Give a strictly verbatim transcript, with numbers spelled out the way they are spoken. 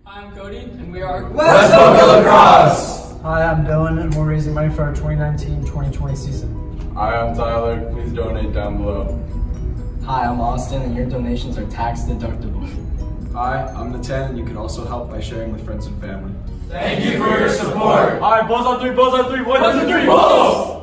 Hi, I'm Cody, and we are West Boca Lacrosse! Hi, I'm Dylan, and we're raising money for our twenty nineteen twenty twenty season. Hi, I'm Tyler. Please donate down below. Hi, I'm Austin, and your donations are tax deductible. Hi, I'm Natan, and you can also help by sharing with friends and family. Thank you for your support! Alright, balls on three, balls on three, one, two, three, balls!